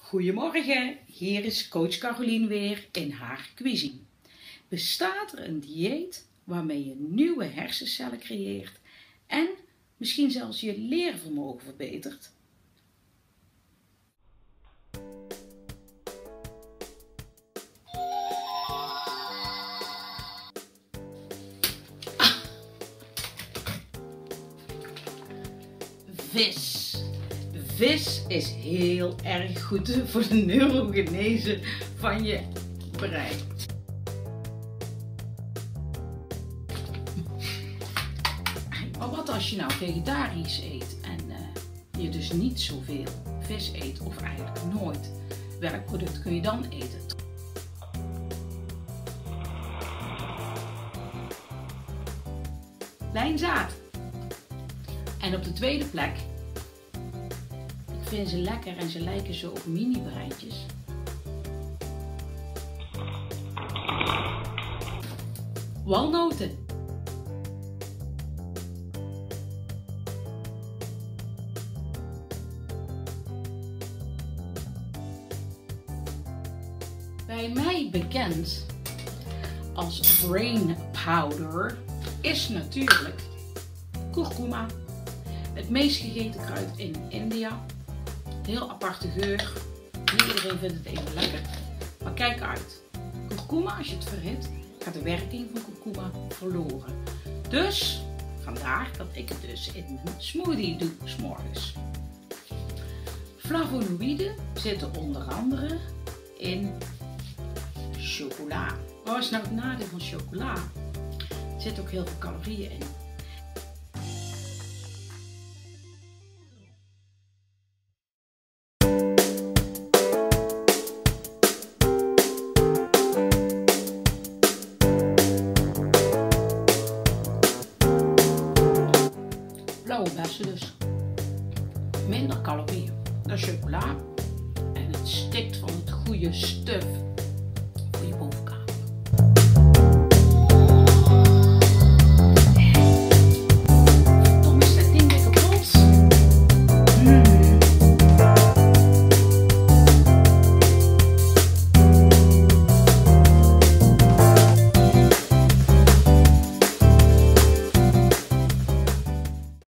Goedemorgen, hier is coach Carolien weer in haar cuisine. Bestaat er een dieet waarmee je nieuwe hersencellen creëert en misschien zelfs je leervermogen verbetert? Vis. Vis is heel erg goed voor de neurogenese van je brein. Maar wat als je nou vegetarisch eet en je dus niet zoveel vis eet of eigenlijk nooit? Welk product kun je dan eten? Lijnzaad. En op de tweede plek, ik vind ze lekker en ze lijken zo op mini-breintjes. Walnoten. Bij mij bekend als brain powder is natuurlijk kurkuma. Het meest gegeten kruid in India. Heel aparte geur. Niet iedereen vindt het even lekker. Maar kijk uit. Kurkuma, als je het verhit, gaat de werking van kurkuma verloren. Dus vandaar dat ik het dus in mijn smoothie doe 's morgens. Flavonoïden zitten onder andere in chocola. Wat is nou het nadeel van chocola? Er zitten ook heel veel calorieën in. Blauwe bessen dus. Minder calorieën dan chocola. En het stikt van het goede stuf.